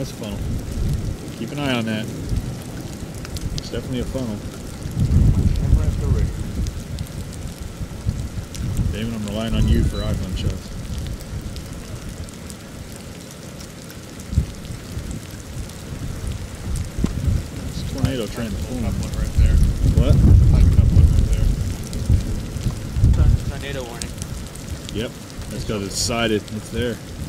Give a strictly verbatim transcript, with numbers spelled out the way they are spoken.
that's a funnel. Keep an eye on that. It's definitely a funnel. Camera at the ready. David, I'm relying on you for iPhone shots. It's a tornado trying to pull up one right there. What? Piping up one right there. Tornado warning. Yep. That's because it's sided. It's there.